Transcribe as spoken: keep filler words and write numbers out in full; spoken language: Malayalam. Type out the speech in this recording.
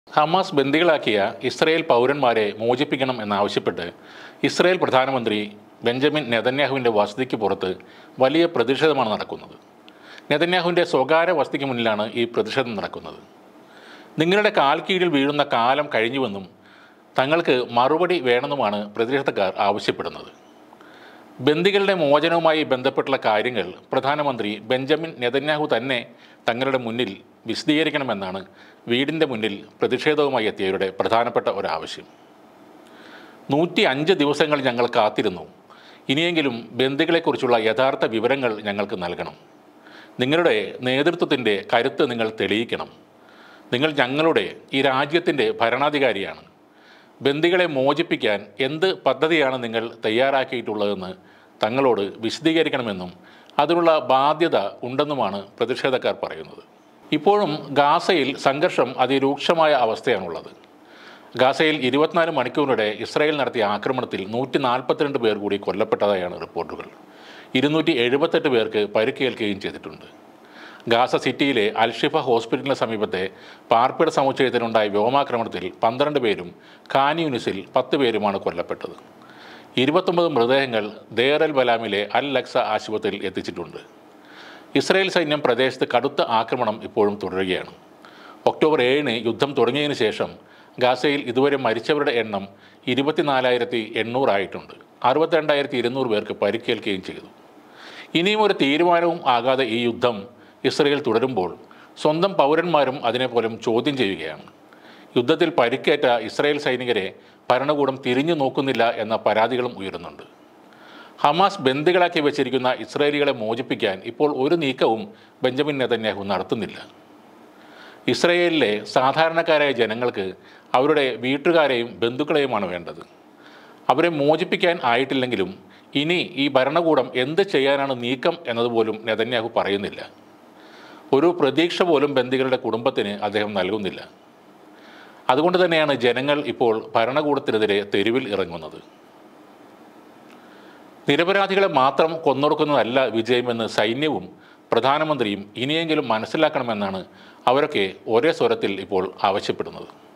ഹമാസ് ബന്ദികളാക്കിയ ഇസ്രയേൽ പൗരന്മാരെ മോചിപ്പിക്കണം എന്നാവശ്യപ്പെട്ട് ഇസ്രയേൽ പ്രധാനമന്ത്രി ബെഞ്ചമിൻ നെതന്യാഹുവിൻ്റെ വസതിക്ക് പുറത്ത് വലിയ പ്രതിഷേധമാണ് നടക്കുന്നത്. നെതന്യാഹുവിൻ്റെ സ്വകാര്യ വസതിക്ക് മുന്നിലാണ് ഈ പ്രതിഷേധം നടക്കുന്നത്. നിങ്ങളുടെ കാൽ കീഴിൽ വീഴുന്ന കാലം കഴിഞ്ഞുവെന്നും തങ്ങൾക്ക് മറുപടി വേണമെന്നുമാണ് പ്രതിഷേധക്കാർ ആവശ്യപ്പെടുന്നത്. ബന്ദികളുടെ മോചനവുമായി ബന്ധപ്പെട്ടുള്ള കാര്യങ്ങൾ പ്രധാനമന്ത്രി ബെഞ്ചമിൻ നെതന്യാഹു തന്നെ തങ്ങളുടെ മുന്നിൽ വിശദീകരിക്കണമെന്നാണ് വീടിൻ്റെ മുന്നിൽ പ്രതിഷേധവുമായി എത്തിയവരുടെ പ്രധാനപ്പെട്ട ഒരാവശ്യം. നൂറ്റി അഞ്ച് ദിവസങ്ങൾ ഞങ്ങൾ കാത്തിരുന്നു. ഇനിയെങ്കിലും ബന്ദികളെക്കുറിച്ചുള്ള യഥാർത്ഥ വിവരങ്ങൾ ഞങ്ങൾക്ക് നൽകണം. നിങ്ങളുടെ നേതൃത്വത്തിൻ്റെ കരുത്ത് നിങ്ങൾ തെളിയിക്കണം. നിങ്ങൾ ഞങ്ങളുടെ ഈ രാജ്യത്തിൻ്റെ ഭരണാധികാരിയാണ്. ബന്ദികളെ മോചിപ്പിക്കാൻ എന്ത് പദ്ധതിയാണ് നിങ്ങൾ തയ്യാറാക്കിയിട്ടുള്ളതെന്ന് തങ്ങളോട് വിശദീകരിക്കണമെന്നും അതിനുള്ള ബാധ്യത ഉണ്ടെന്നുമാണ് പ്രതിഷേധക്കാർ പറയുന്നത്. ഇപ്പോഴും ഗാസയിൽ സംഘർഷം അതിരൂക്ഷമായ അവസ്ഥയാണുള്ളത്. ഗാസയിൽ ഇരുപത്തിനാല് മണിക്കൂറിനിടെ ഇസ്രായേൽ നടത്തിയ ആക്രമണത്തിൽ നൂറ്റി നാൽപ്പത്തിരണ്ട് പേർ കൂടി കൊല്ലപ്പെട്ടതായാണ് റിപ്പോർട്ടുകൾ. ഇരുന്നൂറ്റി എഴുപത്തെട്ട് പേർക്ക് പരിക്കേൽക്കുകയും ചെയ്തിട്ടുണ്ട്. ഗാസ സിറ്റിയിലെ അൽഷിഫ ഹോസ്പിറ്റലിന് സമീപത്തെ പാർപ്പിട സമുച്ചയത്തിനുണ്ടായ വ്യോമാക്രമണത്തിൽ പന്ത്രണ്ട് പേരും ഖാൻ യൂനിസിൽ പത്ത് പേരുമാണ് കൊല്ലപ്പെട്ടത്. ഇരുപത്തൊമ്പത് മൃതദേഹങ്ങൾ ദേർ അൽ ബലാമിലെ അൽ ലക്സ ആശുപത്രിയിൽ എത്തിച്ചിട്ടുണ്ട്. ഇസ്രായേൽ സൈന്യം പ്രദേശത്ത് കടുത്ത ആക്രമണം ഇപ്പോഴും തുടരുകയാണ്. ഒക്ടോബർ ഏഴിന് യുദ്ധം തുടങ്ങിയതിന് ശേഷം ഗാസയിൽ ഇതുവരെ മരിച്ചവരുടെ എണ്ണം ഇരുപത്തിനാലായിരത്തി എണ്ണൂറായിട്ടുണ്ട്. അറുപത്തിരണ്ടായിരത്തി ഇരുന്നൂറ് പേർക്ക് പരിക്കേൽക്കുകയും ചെയ്തു. ഇനിയും ഒരു തീരുമാനവും ആകാതെ ഈ യുദ്ധം ഇസ്രയേൽ തുടരുമ്പോൾ സ്വന്തം പൗരന്മാരും അതിനെപ്പോലും ചോദ്യം ചെയ്യുകയാണ്. യുദ്ധത്തിൽ പരിക്കേറ്റ ഇസ്രായേൽ സൈനികരെ ഭരണകൂടം തിരിഞ്ഞു നോക്കുന്നില്ല എന്ന പരാതികളും ഉയരുന്നുണ്ട്. ഹമാസ് ബന്ദികളാക്കി വെച്ചിരിക്കുന്ന ഇസ്രായേലികളെ മോചിപ്പിക്കാൻ ഇപ്പോൾ ഒരു നീക്കവും ബെഞ്ചമിൻ നെതന്യാഹു നടത്തുന്നില്ല. ഇസ്രായേലിലെ സാധാരണക്കാരായ ജനങ്ങൾക്ക് അവരുടെ വീട്ടുകാരെയും ബന്ധുക്കളെയുമാണ് വേണ്ടത്. അവരെ മോചിപ്പിക്കാൻ ആയിട്ടില്ലെങ്കിലും ഇനി ഈ ഭരണകൂടം എന്ത് ചെയ്യാനാണ് നീക്കം എന്നതുപോലും നെതന്യാഹു പറയുന്നില്ല. ഒരു പ്രതീക്ഷ പോലും ബന്ദികളുടെ കുടുംബത്തിന് അദ്ദേഹം നൽകുന്നില്ല. അതുകൊണ്ട് തന്നെയാണ് ജനങ്ങൾ ഇപ്പോൾ ഭരണകൂടത്തിനെതിരെ തെരുവിൽ ഇറങ്ങുന്നത്. നിരപരാധികളെ മാത്രം കൊന്നൊടുക്കുന്നതല്ല വിജയമെന്ന് സൈന്യവും പ്രധാനമന്ത്രിയും ഇനിയെങ്കിലും മനസ്സിലാക്കണമെന്നാണ് അവരൊക്കെ ഒരേ സ്വരത്തിൽ ഇപ്പോൾ ആവശ്യപ്പെടുന്നത്.